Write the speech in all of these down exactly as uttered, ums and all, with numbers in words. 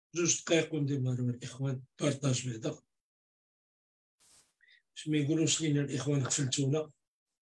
جوج دقائق وندير معهم الإخوان بارطاج بعدا باش ما يقولوش لينا الإخوان غفلتونا.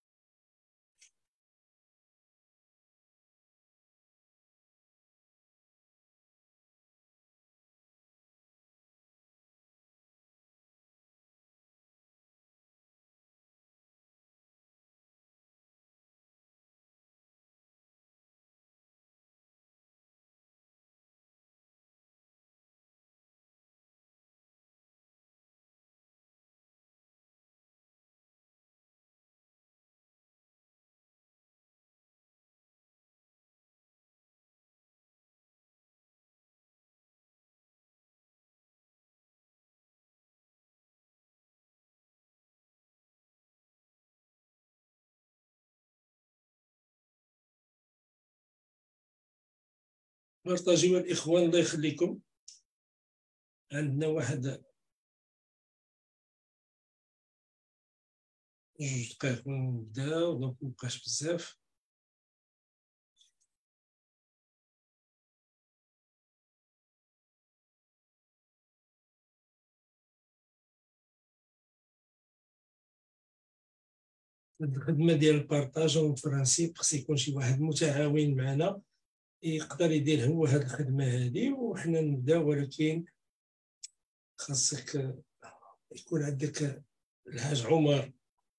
بارطاجيو الإخوان الله يخليكم. عندنا واحد جوج دقائق ونبداو، دونك مبقاش بزاف. هاد الخدمة ديال البارطاج اون برانسيب خص يكون شي واحد متعاون معنا يقدر يدير هو هاد الخدمة هادي وحنا نبداو، ولكن خاصك يكون عندك الحاج عمر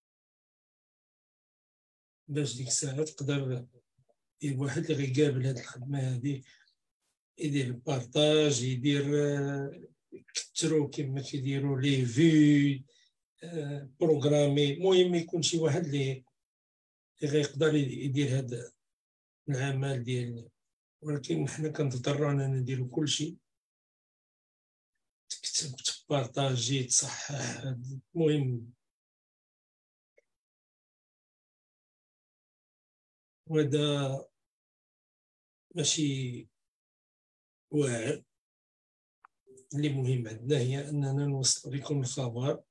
باش ديك الساعة تقدر يدير واحد اللي غيقابل هاد الخدمة هادي، يدير البارطاج، يدير كترو كما كيديروا لي في بروغرامي. المهم يكون شي واحد اللي غيقدر يدير هاد العمل ديالنا، ولكن حنا كنضطروا اننا نديرو كلشي، تكتب تبارطاجي تصحح. المهم وهذا ماشي واعر. اللي مهم عندنا هي اننا نوصل لكم الخبر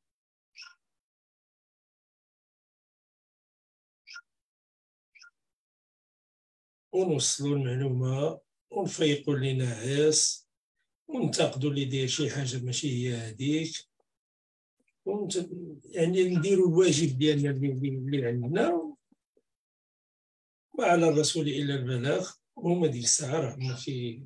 ونوصلوا المعلومه ونفيقوا اللي ناعس وننتقدوا اللي داير شي حاجه ماشي هي هذيك، يعني نديروا الواجب ديالنا اللي, اللي عندنا. وعلى الرسول الا البلاغ. وهما ديك الساعه راه ماشي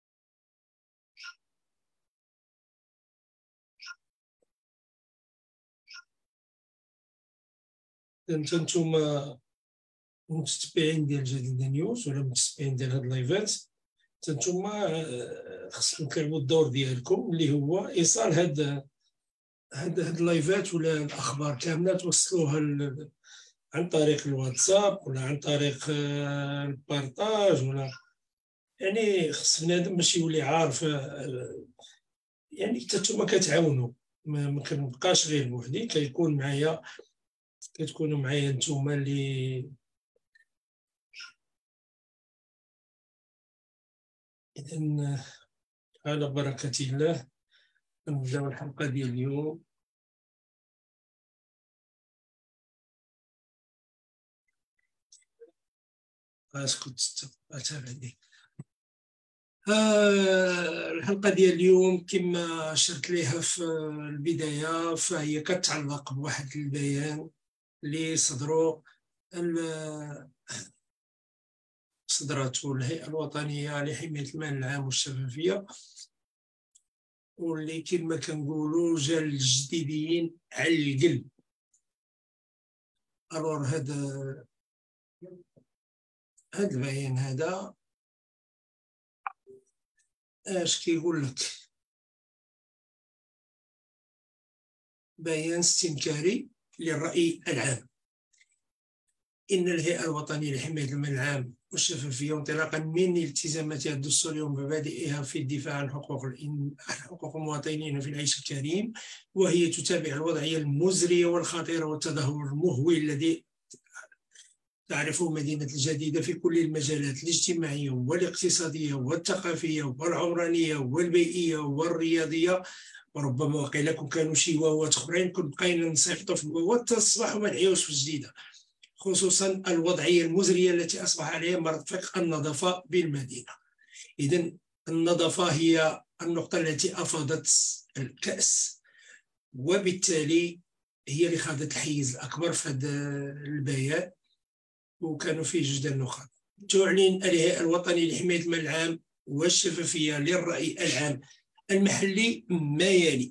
انت نتوما متتبعين ديال جديدة نيوز ولا متتبعين ديال هاد اللايفات، نتوما خصكم تلعبوا الدور ديالكم اللي هو ايصال هاد هاد هاد اللايفات ولا الاخبار كامله توصلوها عن طريق الواتساب ولا عن طريق البارطاج، ولا يعني خص بنادم باش يولي عارف. يعني حتى نتوما كتعاونوا، ما كنبقاش غير بوحدي، كيكون معايا كتكونوا معايا نتوما اللي إذن على بركة الله نبداو الحلقة ديال اليوم. اسكت اتابع دي آه الحلقة ديال اليوم كما شرت ليها في البداية، فهي كتعلق بواحد البيان اللي صدروا صدرته الهيئة الوطنية لحماية المال العام والشفافية، واللي كما كنقولوا جا الجديديين على القلب. الور هذا هذا البيان هذا اش كيقول لك؟ بيان استنكاري للرأي العام. إن الهيئة الوطنية لحماية المال العام والشفافية انطلاقا من التزاماتها الدستورية ومبادئها في الدفاع عن حقوق حقوق المواطنين في العيش الكريم، وهي تتابع الوضعية المزرية والخطيرة والتدهور المهول الذي تعرفه مدينة الجديدة في كل المجالات الاجتماعية والاقتصادية والثقافية والعمرانية والبيئية والرياضية. وربما وقيل لكم كانوا شي واوات اخرين كنت بقينا نصيفطوا في الواوات تصبحوا ما نعيوش في الجديدة، خصوصا الوضعية المزرية التي أصبح عليها مرتفق النظافة بالمدينة. إذن النظافة هي النقطة التي أفاضت الكأس، وبالتالي هي اللي خاضت الحيز الأكبر في هذا البيان، وكانوا فيه جوج ديال النقاط. تعلن الهيئة الوطنية لحماية المال العام والشفافية للرأي العام المحلي ما يلي: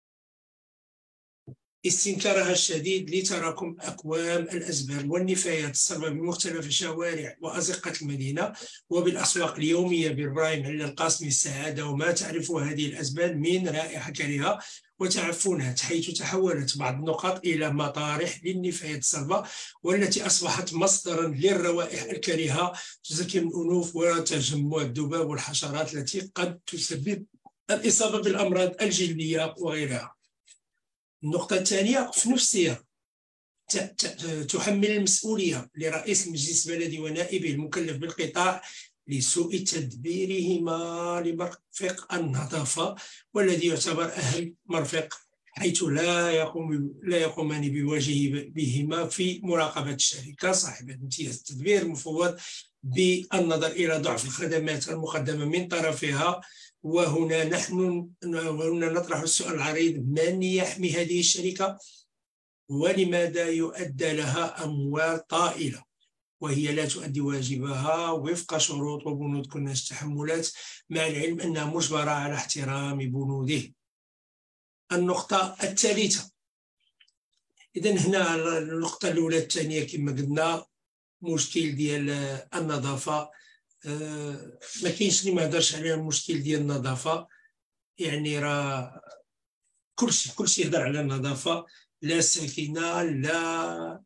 استنكارها الشديد لتراكم أكوام الأزبال والنفايات الصلبة بمختلف الشوارع وأزقة المدينة وبالأسواق اليومية بالراي على القاسم السعادة وما تعرف هذه الأزبال من رائحة كريهة وتعفنات، حيث تحولت بعض النقاط إلى مطارح للنفايات الصلبة والتي أصبحت مصدرا للروائح الكريهة تزكي الأنوف وتجمع الذباب والحشرات التي قد تسبب الإصابة بالأمراض الجلدية وغيرها. النقطة الثانية في نفس السياق: تحمل المسؤولية لرئيس المجلس البلدي ونائبه المكلف بالقطاع لسوء تدبيرهما لمرفق النظافة، والذي يعتبر أهم مرفق، حيث لا يقوم لا يقومان بواجبهما في مراقبة الشركة صاحبة امتياز التدبير المفوض بالنظر إلى ضعف الخدمات المقدمة من طرفها. وهنا نحن وهنا نطرح السؤال العريض: من يحمي هذه الشركة؟ ولماذا يؤدى لها أموال طائلة وهي لا تؤدي واجبها وفق شروط وبنود كناش التحملات، مع العلم أنها مجبرة على احترام بنوده؟ النقطة الثالثة: إذن هنا النقطة الأولى الثانية كما قلنا مشكل ديال النظافة، أه ما كاينش اللي ما هضرش على المشكل ديال النظافة، يعني راه كلشي كلشي يهضر على النظافة، لا ساكنة لا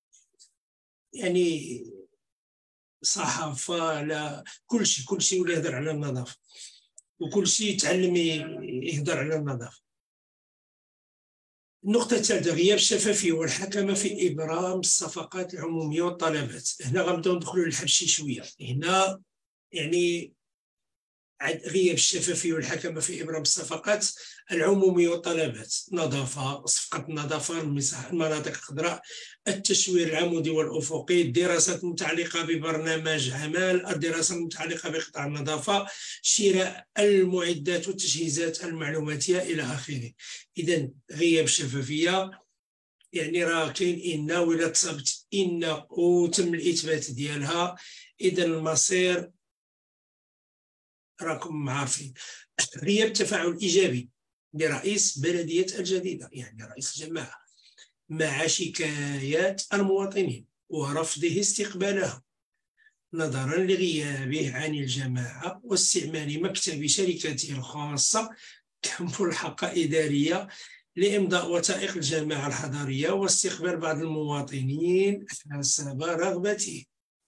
يعني صحافة لا كلشي كلشي ولا يهضر على النظافة وكلشي يتعلم يهضر على النظافة. النقطة الثالثة: غياب الشفافية والحكمة في إبرام الصفقات العمومية والطلبات. هنا غنبداو ندخلوا للحبشي شوية. هنا يعني غياب الشفافية والحكمة في إبرام الصفقات العمومية والطلبات، نظافة، صفقة النظافة، المناطق الخضراء، التشوير العمودي والأفقي، الدراسات المتعلقة ببرنامج عمل، الدراسة المتعلقة بقطاع النظافة، شراء المعدات والتجهيزات المعلوماتية إلى آخره. إذن غياب الشفافية يعني راه كاين إن ولا تصبت إن وتم الإثبات ديالها، إذن المصير راكم عارفين. غياب التفاعل الإيجابي لرئيس بلدية الجديدة يعني رئيس الجماعة مع شكايات المواطنين ورفضه استقبالهم نظرا لغيابه عن الجماعة واستعمال مكتب شركته الخاصة كملحقة إدارية لإمضاء وثائق الجماعة الحضارية واستقبال بعض المواطنين حسب رغبته.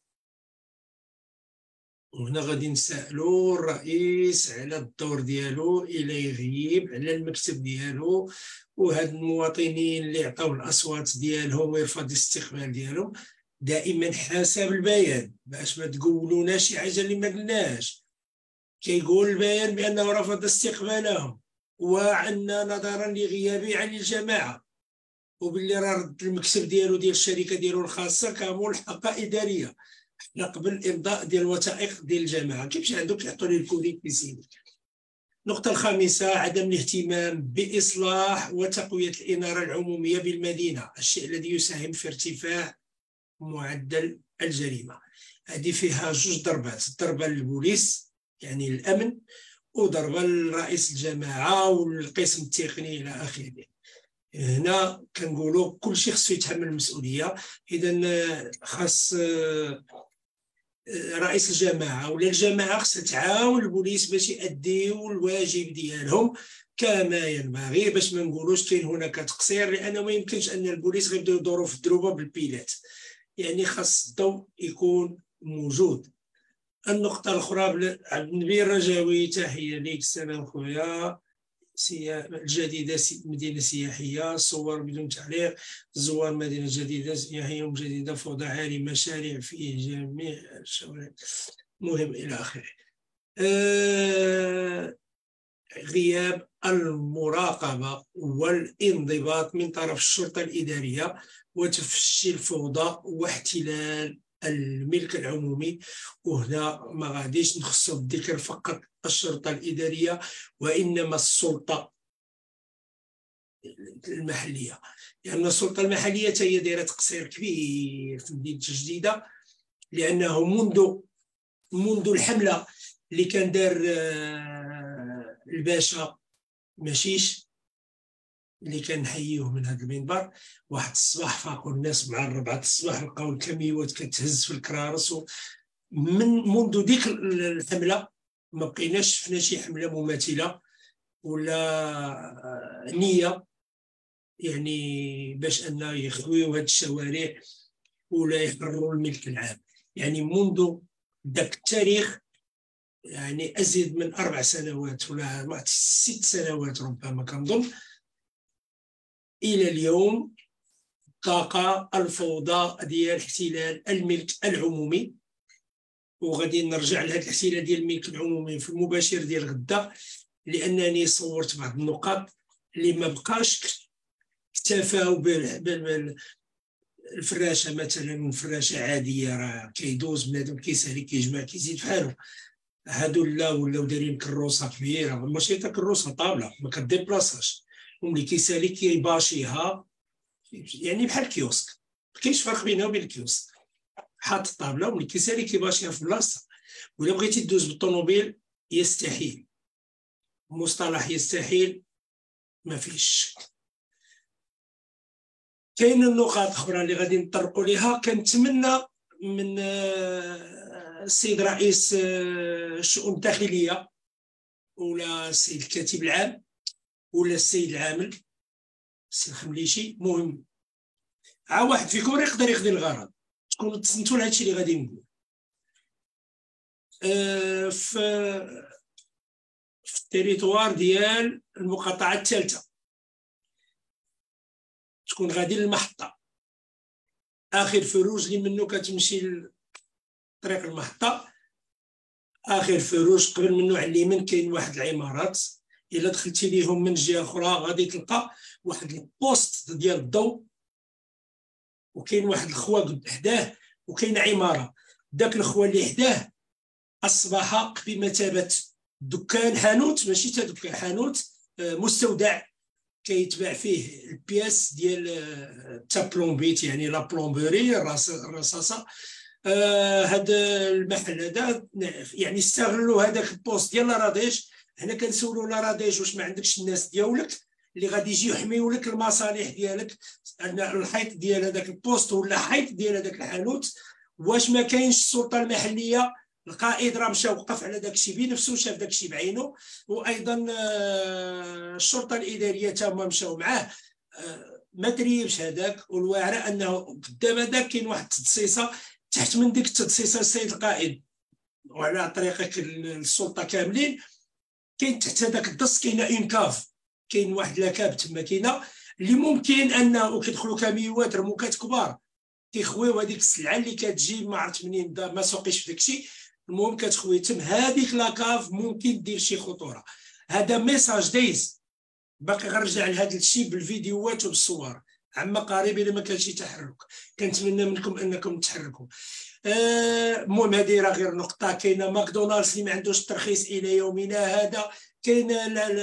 وهنا غادي نسألوا الرئيس على الدور ديالو إلى يغيب على المكتب ديالو، وهاد المواطنين اللي عطاو الأصوات ديالهم ويرفض الاستقبال ديالهم دائما حسب البيان، باش ما تقولونا شي حاجة اللي ما قلناش. كيقول البيان بأنه رفض استقبالهم وعنا نظرا لغيابه عن الجماعة، وباللي راه رد المكتب ديالو ديال الشركة ديالو الخاصة كملحقة إدارية قبل الامضاء ديال الوثائق ديال الجماعه. كيفاش عندك يعطوا لي الكوديك بسيدي. النقطه الخامسه: عدم الاهتمام باصلاح وتقويه الاناره العموميه بالمدينه، الشيء الذي يساهم في ارتفاع معدل الجريمه. هذه فيها جوج ضربات: ضربه للبوليس يعني الامن، وضربه لرئيس الجماعه والقسم التقني الى اخره. هنا كنقولوا كل شيء خصو يتحمل المسؤوليه. اذا خاص رئيس الجماعه ولا الجماعه خصها تعاون البوليس باش يأديو الواجب ديالهم كما ينبغي، باش ما نقولوش كاين هناك تقصير، لانه ما يمكنش ان البوليس غيبداو يدوروا في الدروبه بالبيلات، يعني خاص الضوء يكون موجود. النقطه الاخرى: عبد النبي الرجاوي، تحيه ليك، السلام خويا. الجديدة مدينة سياحية، صور بدون تعليق، زوار مدينة جديدة سياحية جديدة، فوضى عالي، مشاريع في جميع الشوارع، مهم إلى آخره. آه غياب المراقبة والانضباط من طرف الشرطة الإدارية وتفشي الفوضى واحتلال الملك العمومي. وهنا ما غاديش نخصو الذكر فقط الشرطة الإدارية، وإنما السلطة المحلية، لأن يعني السلطة المحلية هي دايرة تقصير كبير في مدينة جديدة، لأنه منذ منذ الحملة اللي كان دار الباشا مشيش، اللي كان نحييه من هذا المنبر، واحد الصباح فاقوا الناس مع الربعة الصباح لقاو الكاميوات كتهز في الكرارس. من منذ ديك الحملة ما بقيناش شفنا شي حملة مماثلة ولا نية يعني باش أن يخويو هاد الشوارع ولا يحرروا الملك العام. يعني منذ ذاك التاريخ يعني أزيد من أربع سنوات ولا ست سنوات ربما كنظن، إلى اليوم طاقة الفوضى ديال احتلال الملك العمومي. وغادي نرجع لهذا الاحتلال ديال الملك العمومي في المباشر ديال غدا، لأنني صورت بعض النقاط اللي ما بقاش اكتفاو بالفراشة مثلا، فراشة عادية راه كيدوز بنادم كيسالي كيجمع كيزيد فحالو. هادو لا ولاو دايرين كروسة كبيرة، ماشي تا كروسة طابلة ما كديبلاصاش، وملي كيسالي كيباشيها يعني بحال الكيوسك، مكاينش فرق بينها وبين الكيوسك، حاط الطابلة وملي كيسالي كيباشيها في بلاصة. ولا بغيتي دوز بالطوموبيل يستحيل، مصطلح يستحيل ما فيش. كاين النقاط اخرى اللي غادي نطرقوا ليها. كنتمنى من السيد رئيس الشؤون الداخليه ولا السيد الكاتب العام ولا السيد العامل السي الخمليشي، مهم عا واحد فيكم يقدر يقضي الغرض، تكونوا تصنتوا لهذا الشيء اللي غادي نقول. أه في في التريتوار ديال المقاطعه الثالثه تكون غادي للمحطه، اخر فروج اللي منه كتمشي لطريق المحطه، اخر فروج قبل منه على اليمين كاين واحد العمارات، الا دخلتي ليهم من جهه اخرى غادي تلقى واحد البوست ديال الضوء، وكاين واحد الخوا حداه، وكاين عماره. داك الخوا اللي حداه اصبح بمثابه دكان حانوت، ماشي تا دكان حانوت، مستودع كيتباع فيه البياس ديال تا بلومبيت، يعني لا بلومبوري الرصاصه. آه هذا المحل هذا يعني استغلوا هذاك البوست ديال لاراديش. هنا كنسولوا لاراديش واش ما عندكش الناس ديالك اللي غادي يجيو يحميو لك المصالح ديالك، ان الحيط ديال هذاك البوست ولا حيط ديال هذاك الحانوت. واش ما كاينش السلطه المحليه؟ القائد راه مشى وقف على داك الشيء بنفسه، شاف داك الشيء بعينه، وايضا الشرطه الاداريه تا هما مشاو معاه. ما تريبش هذاك، والواعره انه قدام هذاك كاين واحد التدصيصه تحت من ديك التدصيصه السيد القائد، وعلى طريقه السلطه كاملين كاين تحت هذاك الدص كاينه اون كاف، كاين واحد لاكاب تما كاينه اللي ممكن انه كيدخلوا كاميوات رموكات كبار كيخويو هذيك السلعه اللي كتجي ما عرفت منين ما سوقيش في داك الشيء، المهم كتخوي تم هذيك لاكاف ممكن دير شي خطوره. هذا ميساج دايز باقي غنرجع لهذا الشيء بالفيديوهات وبالصور عما قريب الا ما كانش تحرك. كنتمنى منكم انكم تحركوا. المهم آه هذه راه غير نقطه. كاينه ماكدونالدز اللي ما عندوش الترخيص الى يومنا هذا، كاين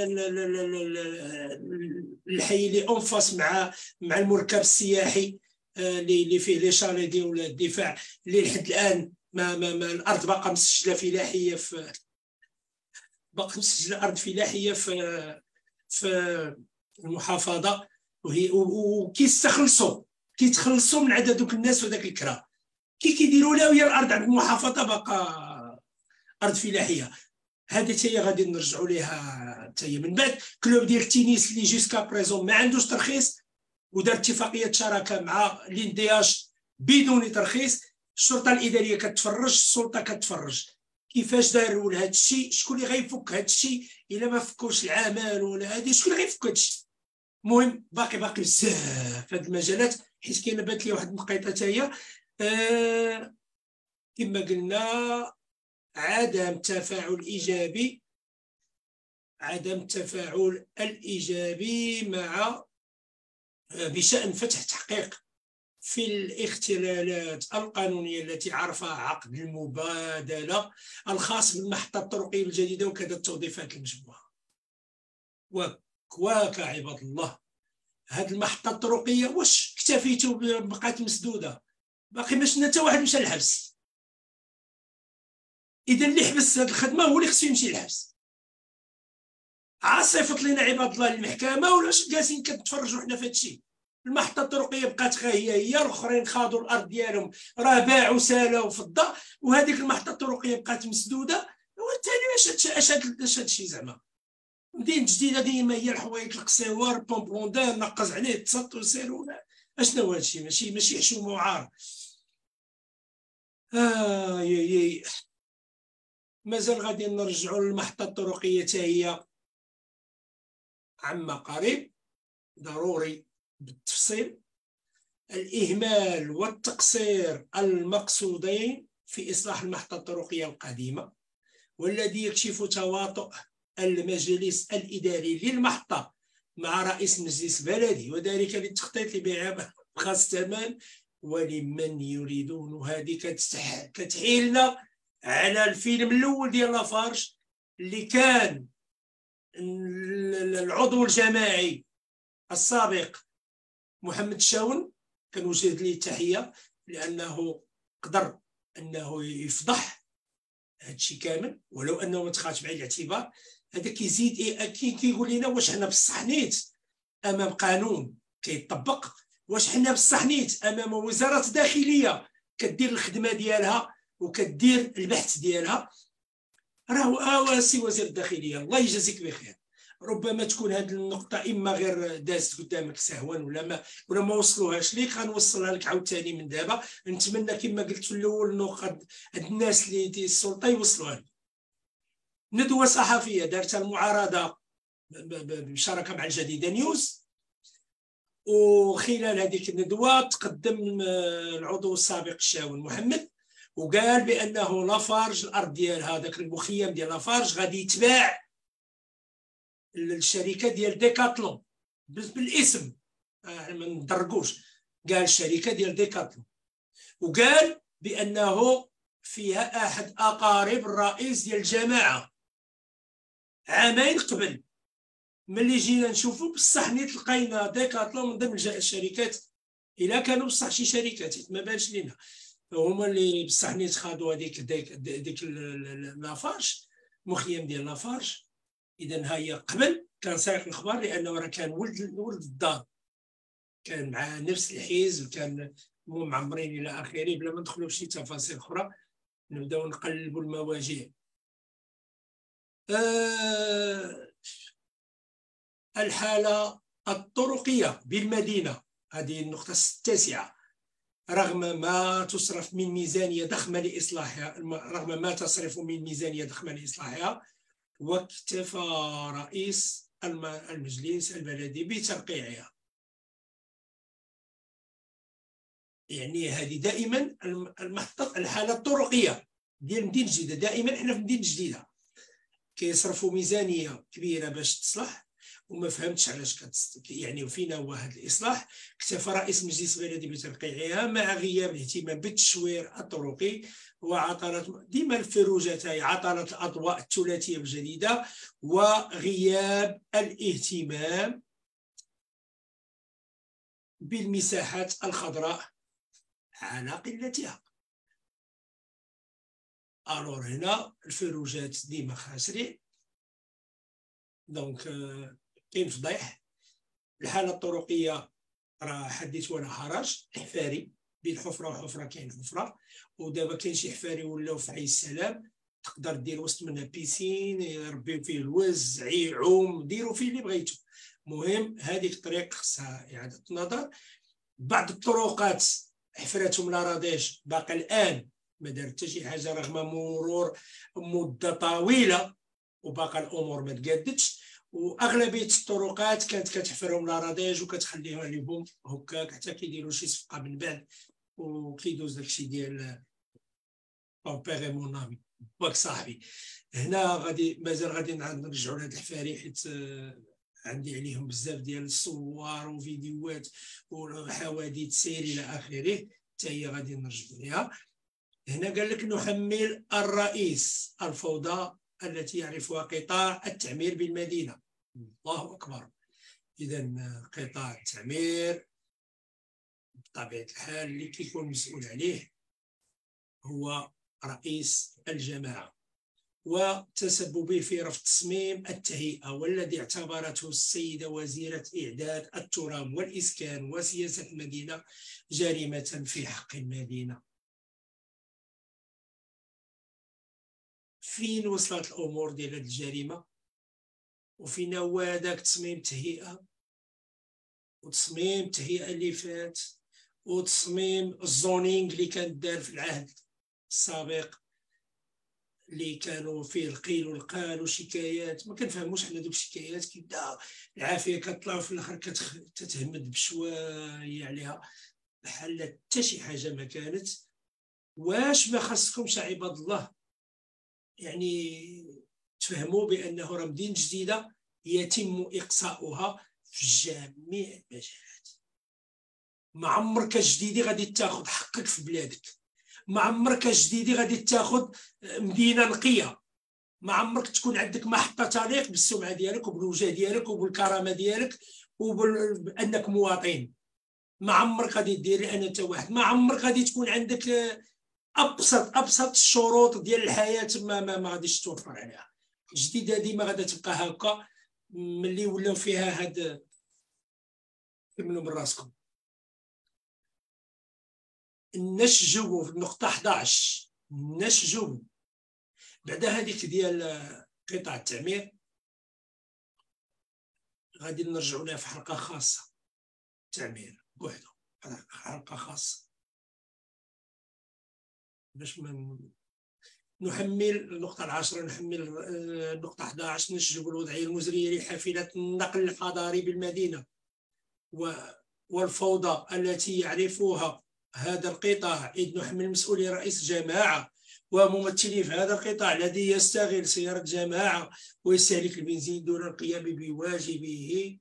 الحي اللي انفاس مع مع المركب السياحي اللي فيه لي شالي ديال الدفاع اللي لحد الان ما, ما, ما الارض باقا مسجله فلاحيه في باقا مسجله ارض فلاحيه في في المحافظه، وهي وكيستخلصوا كيتخلصوا من عدد دوك الناس في ذاك الكرا كي كيديروا لها وهي الارض عند المحافظه باقا ارض فلاحيه. هذه حتى غادي نرجعوا ليها حتى من بعد. كلوب ديال التنس اللي جيسكا بريزون ما عندوش ترخيص ودار اتفاقيه شراكه مع الاندياش بدون ترخيص، الشرطه الاداريه كتفرج، السلطه كتفرج. كيفاش داروا لهذا الشيء؟ شكون اللي غيفك هذا الشيء؟ الا ما فكوش العمل ولا هذه شكون اللي غيفك هذا الشيء؟ المهم باقي باقي بزاف هاد المجالات، حيت كاينه بات لي واحد النقيطه حتى هي آه كما قلنا عدم تفاعل ايجابي، عدم التفاعل الايجابي مع بشان فتح تحقيق في الاختلالات القانونية التي عرفها عقد المبادلة الخاص بالمحطة الطرقية الجديدة وكذا التوظيفات المشبوهة. وكواك عباد الله، هذه المحطة الطرقية واش اكتفيتوا بقات مسدودة؟ باقي ما شفنا حتى واحد مشى للحبس. إذا اللي حبس هذه الخدمة هو اللي خصو يمشي للحبس. عاصفت لنا عباد الله المحكمة ولا واش جالسين كنتفرجوا حنا في هذا الشيء؟ المحطة الطرقية بقات غير هي هي، الآخرين خاضوا الأرض ديالهم راه باعوا سالاو في الضاء، وهذيك المحطة الطرقية بقات مسدودة. وبالتالي اش اش اش هذا الشيء زعما؟ مدينة جديدة ديما هي الحوايج القصيور بومبوندان نقز عليه تسط وسير ولا اشنو هذا الشيء؟ ماشي ماشي حشومة وعار. آه يي يي. مازال غادي نرجعوا للمحطة الطرقية حتى هي عما قريب، ضروري بالتفصيل. الإهمال والتقصير المقصودين في إصلاح المحطة الطرقية القديمة، والذي يكشف تواطؤ المجلس الإداري للمحطة مع رئيس مجلس بلدي، وذلك للتخطيط لبيعها بخاص الثمن ولمن يريدون. هذه كتحيلنا على الفيلم الأول ديال لافارج اللي كان العضو الجماعي السابق محمد الشاون، كنوجه ليه التحيه لانه قدر انه يفضح هذا الشيء كامل، ولو انه ما تخاش بعين الاعتبار. هذا كيزيد إيه كيقول لنا واش حنا بصح نيت امام قانون كيطبق، واش حنا بصح نيت امام وزاره داخليه كدير الخدمه ديالها وكدير البحث ديالها. راه سي وزير الداخليه الله يجازيك بخير، ربما تكون هذه النقطة إما غير دازت قدامك سهوا ولا ما ولا ما وصلوهاش ليك، غنوصلها لك عاوتاني من دابا. نتمنى كما قلت في الأول أنه هاد الناس اللي دي السلطة يوصلوها لك. ندوة صحفية دارتها المعارضة بمشاركة مع الجديدة نيوز، وخلال هذيك الندوة تقدم العضو السابق الشاون محمد وقال بأنه لافارج الأرض ديال هذاك المخيم ديال لافارج غادي يتباع الشركه ديال ديكاتلون بالاسم، ما ندرقوش، قال الشركه ديال ديكاتلون، وقال بانه فيها احد اقارب الرئيس ديال الجماعه. عامين قبل ملي جينا نشوفوا بصح نيت لقينا ديكاتلون من ضمن الشركات، الا كانوا بصح شي شركات ما بانش لينا هما اللي بصح نيت خاضوا هذيك ديك ديك لافارج مخيم ديال لافارج. اذا هي قبل كان سائق الاخبار لانه راه كان ولد ولد الدار، كان مع نفس الحزب، كان معمرين الى اخره. بلا ما ندخلوا في شي تفاصيل اخرى نبداو نقلبوا المواجع. أه الحاله الطرقيه بالمدينه، هذه النقطه التاسعه، رغم ما تصرف من ميزانيه ضخمه لاصلاحها، رغم ما تصرف من ميزانيه ضخمه لاصلاحها، واكتفى رئيس المجلس البلدي بترقيعها. يعني هذه دائما المحطة الحالة الطرقية ديال مدينة جديدة، دائما احنا في مدينة جديدة كيصرفوا ميزانية كبيرة باش تصلح وما فهمتش علاش يعني وفينا هو هذا الإصلاح. اكتفى رئيس مجلس البلدي بترقيعها مع غياب الاهتمام بالتشوير الطرقي وعطلة ديما الفروجات، هي عطلة الأضواء الثلاثية الجديدة وغياب الاهتمام بالمساحات الخضراء على قلتها. الور هنا الفروجات ديما خاسرين، دونك كاين فضيح. الحالة الطرقية راه حديث ولا حرج، حفاري بين حفرة وحفرة كاين حفرة، ودابا كاين شي حفاري ولاو في حي السلام تقدر دير وسط منها بيسين يربيو فيه الوز يعوم، ديروا فيه اللي بغيتو. المهم هذيك الطريق خصها إعادة النظر. بعض الطرقات حفراتهم لاراضيج باقي الآن ما دار حتى شي حاجة رغم مرور مدة طويلة وباقى الأمور ما تقادتش، واغلبيه الطرقات كانت كتحفرهم لاراضيج وكتخليهم عليهم هكاك حتى كيديروا شي صفقه من بعد وكيدوز داكشي ديال بومبيغي مونامي باك صاحبي. هنا غادي مازال غادي نرجعوا لهاد الحفاري حيت عندي عليهم بزاف ديال الصور وفيديوهات وحوادث سير الى اخره، حتى هي غادي نرجع ليها. هنا قال لك نحمل الرئيس الفوضى التي يعرفها قطاع التعمير بالمدينة. الله أكبر. إذا قطاع التعمير بطبيعة الحال اللي كيكون مسؤول عليه هو رئيس الجماعة، وتسببه في رفض تصميم التهيئة، والذي اعتبرته السيدة وزيرة إعداد التراب والإسكان وسياسة المدينة جريمة في حق المدينة. فين وصلت الأمور ديال هذه الجريمة؟ وفين هو هذاك تصميم التهيئة وتصميم التهيئة اللي فات وتصميم الزونينغ اللي كان دار في العهد السابق اللي كانوا فيه القيل والقال وشكايات ما كنفهموش حنا دوك الشكايات. كيبدا العافيه كطلع وفي الاخر كتهمد بشويه عليها بحال حتى شي حاجه ما كانت. واش ما خاصكمش عباد الله يعني تفهموا بانه راه مدينه جديده يتم اقصاؤها في جميع المجالات. ما عمرك جديدي غادي تاخذ حقك في بلادك، ما عمرك جديدي غادي تاخذ مدينه نقيه، ما عمرك تكون عندك محطه تليق بالسمعه ديالك وبالوجه ديالك وبالكرامه ديالك وبانك مواطن. ما عمرك غادي دير انا انت واحد، ما عمرك غادي تكون عندك ابسط ابسط الشروط ديال الحياه ما ما, ما غاديش توفر عليها. الجديده ديما غادا تبقى هكا ملي ولاو فيها هاد. كملوا من راسكم. نشجوا في النقطة إحدى عشر نشجوا بعد هذيك ديال قطاع التعمير غادي نرجعوا لها في حلقة خاصة. التعمير بوحده حلقة خاصة باش من نحمل النقطة العاشرة. نحمل النقطة إحدى عشر نشجب الوضعية المزرية لحافلة النقل الحضاري بالمدينة والفوضى التي يعرفها هذا القطاع، إذ نحمل مسؤولي رئيس جماعة وممثلين في هذا القطاع الذي يستغل سيارة جماعة ويستهلك البنزين دون القيام بواجبه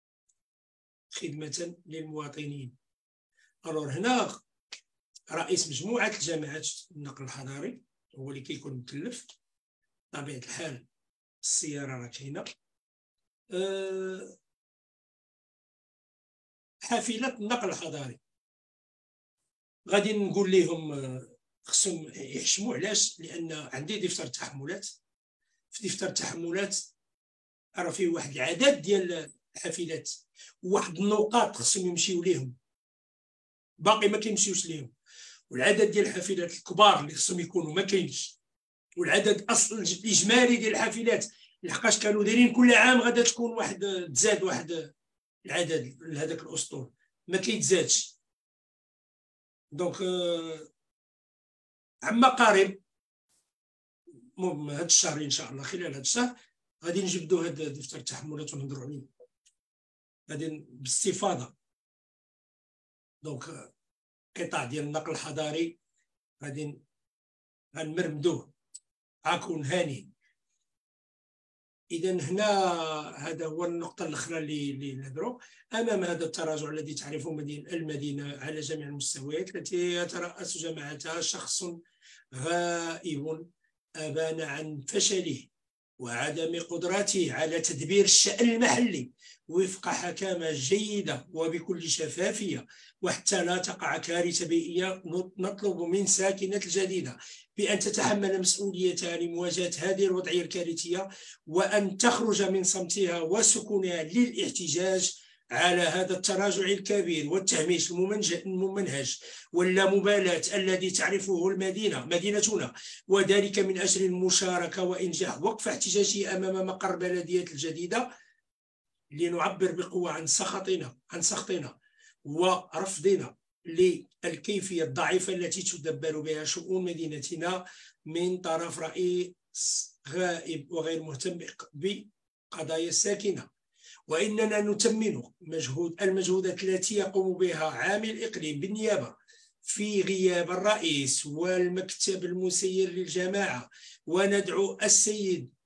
خدمة للمواطنين. ألور هنا رئيس مجموعة الجماعات النقل الحضاري هو اللي كيكون مكلف. طبيعة الحال السيارة راه كاينة. أه حافلة النقل الحضاري غادي نقول لهم خصهم يحشموا. علاش؟ لان عندي دفتر التحملات. في دفتر التحملات راه فيه واحد العدد ديال الحافلات وواحد النقاط خصهم يمشيو ليهم باقي ما كيمشيوش ليهم، والعدد ديال الحافلات الكبار اللي خصهم يكونوا ما كاينش، والعدد اصلا الاجمالي ديال الحافلات لحقاش كانوا دايرين كل عام غادا تكون واحد تزاد واحد العدد لهذاك الاسطول ما كيتزادش. دونك عما قارب هذا الشهر ان شاء الله، خلال هذا الشهر غادي نجبدوا هذا دفتر التحملات ونهضروا عليه غادي باستفاضه. دونك قطاع ديال النقل الحضاري غادي غنمرمدوه عاكون هاني. اذا هنا هذا هو النقطه الاخرى اللي نهضروا. امام هذا التراجع الذي تعرفه المدينه على جميع المستويات التي يترأس جماعتها شخص غائب أبان عن فشله وعدم قدرته على تدبير الشأن المحلي وفق حكامة جيدة وبكل شفافية، وحتى لا تقع كارثة بيئية نطلب من ساكنة الجديدة بأن تتحمل مسؤوليتها لمواجهة هذه الوضعية الكارثية، وأن تخرج من صمتها وسكونها للاحتجاج على هذا التراجع الكبير والتهميش الممنهج واللامبالاة الذي تعرفه المدينة مدينتنا، وذلك من أجل المشاركة وإنجاح وقف احتجاجي أمام مقر بلدية الجديدة لنعبر بقوة عن سخطنا عن سخطنا ورفضنا للكيفية الضعيفة التي تدبر بها شؤون مدينتنا من طرف رئيس غائب وغير مهتم بقضايا الساكنة. وإننا نتمن مجهود المجهودات التي يقوم بها عامل الإقليم بالنيابة في غياب الرئيس والمكتب المسير للجماعة، وندعو السيد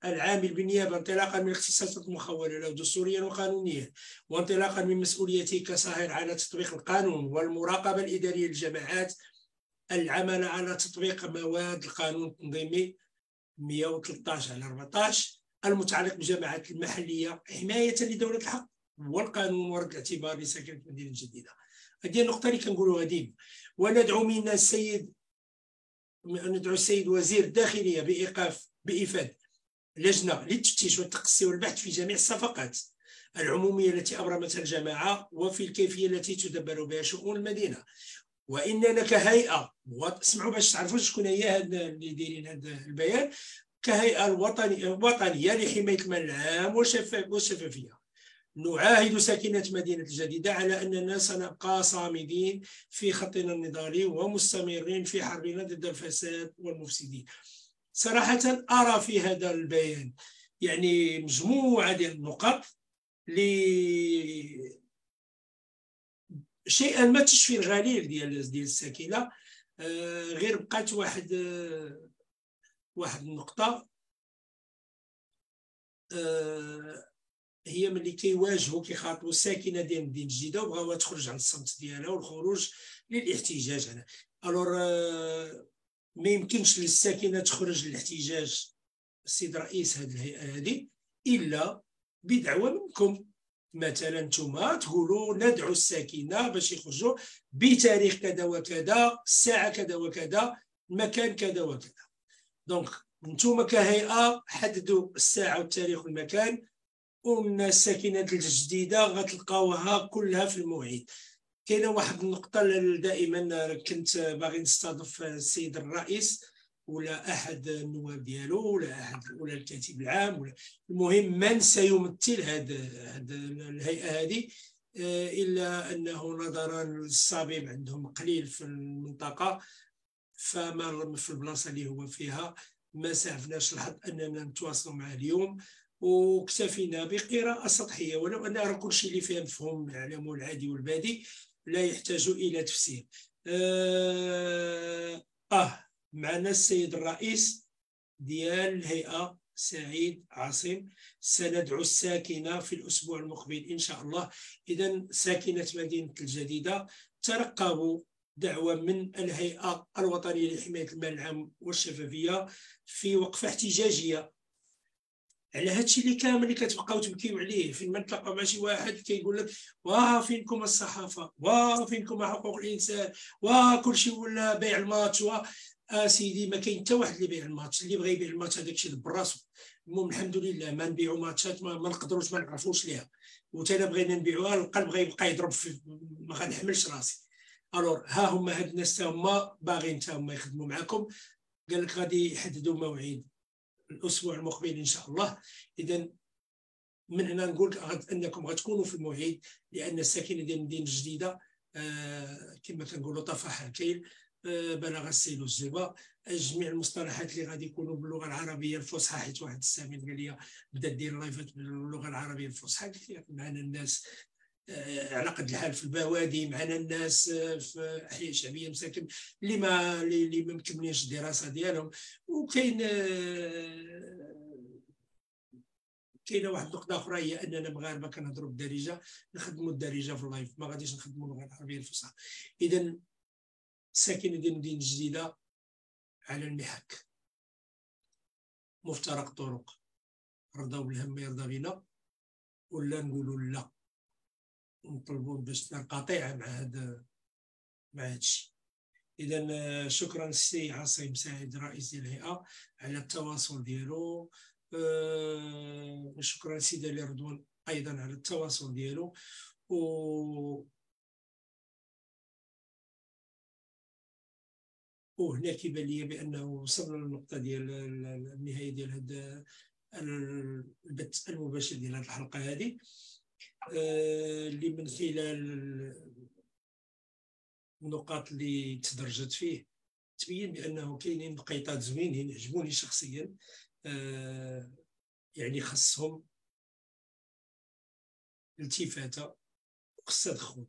العامل بالنيابة انطلاقا من الاختصاصات المخولة له دستوريا وقانونيا، وانطلاقا من مسؤوليته كساهر على تطبيق القانون والمراقبة الإدارية للجماعات، العمل على تطبيق مواد القانون التنظيمي مئة وثلاثة عشر على أربعة عشر المتعلق بالجماعات المحلية حماية لدولة الحق والقانون ورد الاعتبار لساكنة المدينة الجديدة. هذه النقطة اللي كنقولوها ديما. وندعو من السيد ندعو السيد وزير الداخلية بإيقاف بإيفاد لجنة للتفتيش والتقصي والبحث في جميع الصفقات العمومية التي أبرمتها الجماعة وفي الكيفية التي تدبر بها شؤون المدينة. وإننا كهيئة، اسمعوا باش تعرفوا شكون هي هاد اللي دايرين هذا البيان، كهيئة الوطنية الوطنية لحماية المال العام والشفافية، نعاهد ساكنة مدينة الجديدة على أننا سنبقى صامدين في خطنا النضالي ومستمرين في حربنا ضد الفساد والمفسدين. صراحة أرى في هذا البيان يعني مجموعة ديال النقط اللي شيئا ما تشفي الغليل ديال ديال الساكنة. آه غير بقات واحد آه واحد النقطة، آه هي ملي كيواجهوا كيخاطبوا الساكنه ديال المدينه الجديده وبغاوها تخرج عن الصمت ديالها والخروج للاحتجاج هنا. الور آه ما يمكنش للساكنه تخرج للاحتجاج السيد رئيس هذه الهيئه هذه الا بدعوه منكم. مثلا نتوما تقولوا ندعو الساكنه باش يخرجوا بتاريخ كذا وكذا، الساعه كذا وكذا، المكان كذا وكذا. دونك نتوما كهيئه حددوا الساعه والتاريخ والمكان، والساكنه الجديده غتلقاوها كلها في الموعد. كاينه واحد النقطه دائما كنت باغي نستضيف السيد الرئيس ولا احد النواب ديالو ولا احد ولا الكاتب العام ولا المهم من سيمثل هذه هذه الهيئه هذه، الا انه نظرا للصبيب عندهم قليل في المنطقه، فما في البلاصه اللي هو فيها ما سعفناش الحظ اننا نتواصلوا معه اليوم، واكتفينا بقراءة سطحية، ولو أن راه كل شيء اللي فيه مفهوم العالم العادي والبادي لا يحتاج إلى تفسير. آه, آه معنا السيد الرئيس ديال الهيئة سعيد عاصم. سندعو الساكنة في الأسبوع المقبل إن شاء الله. إذن ساكنة مدينة الجديدة ترقبوا دعوة من الهيئة الوطنية لحماية المال العام والشفافية في وقفة احتجاجية على هادشي اللي كامل اللي كتبقاو تبكيو عليه. فين ما نتلاقاو مع شي واحد كيقول لك واه فينكم الصحافه، واه فينكم حقوق الانسان، واه كلشي ولا بيع الماتش. و اسيدي ما كاين حتى واحد اللي بيع الماتش. اللي بغى يبيع الماتش هذاك الشيء دبر راسو. المهم الحمد لله ما نبيعوا ماتشات ما, ما نقدروش ما نعرفوش ليها، وتا بغينا نبيعوها القلب غيبقى يضرب في ما غنحملش راسي. الور ها هما هاد الناس تا هما باغيين تا هما يخدموا معكم. قال لك غادي يحددوا موعد الاسبوع المقبل ان شاء الله. اذا من هنا نقول انكم غتكونوا في الموعد، لان الساكنه ديال المدينه الجديده آه كما كنقولوا طفح الكيل، آه بلغ السيل الزبا. جميع المصطلحات اللي غادي يكونوا باللغه العربيه الفصحى، حيت واحد السامي قال لي بدا دير لايفات باللغه العربيه الفصحى. قلت لي معنا الناس آه على قد الحال في البوادي، معنا الناس آه في احياء شعبيه مساكن اللي ما اللي ما مكملينش الدراسه ديالهم. وكاين آه كاينه واحد النقطه اخرى، هي اننا مغاربه كنهضروا بالدارجه، نخدموا الدارجه في اللايف، ما غاديش نخدموا اللغه العربيه الفصحى. اذا الساكنه ديال المدينه الجديده على المحك، مفترق طرق، رضاو بالهم يرضى بنا ولا نقولوا لا، نطلبوا باش قطيعه مع هذا مع هذا الشيء. اذا شكرا السي عاصم سعيد رئيس الهيئه على التواصل ديالو. أه شكرا سيدي رضوان ايضا على التواصل ديالو. و وهنا كيبان لي بانه وصلنا للنقطه ديال النهايه ديال هذا البث المباشر ديال هذه الحلقه هذه، أه اللي من خلال النقاط اللي تدرجت فيه تبين بانه كاينين نقيطات زوينين عجبوني شخصيا. آه يعني خصهم التفاته وخص تدخل.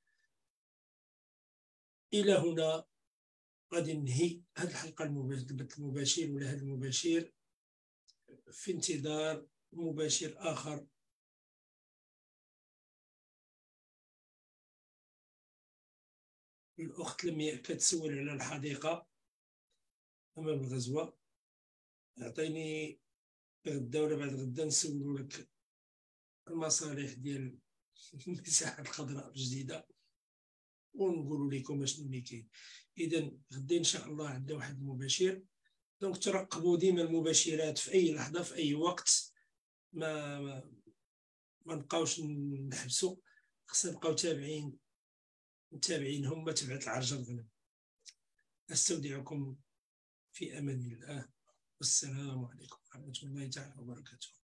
الى هنا غادي ننهي هذه الحلقه المباشر البث المباشر ولا هذا المباشر في انتظار مباشر آخر. الأخت لمياء كتسول على الحديقة أمام الغزوة. أعطيني غدا ولا بعد غدا نسولو لك المصالح ديال المساحة الخضراء الجديدة ونقولوا لكم اشنو اللي كاين. إذا غدا إن شاء الله عندنا واحد المباشر، دونك ترقبوا ديما المباشرات في أي لحظة في أي وقت. ما ما, ما نبقاوش نحبسوا، خصنا نبقاو تابعين متابعينهم وتبعة العرجة الغنم. أستودعكم في أمان الله، والسلام عليكم ورحمة الله تعالى وبركاته.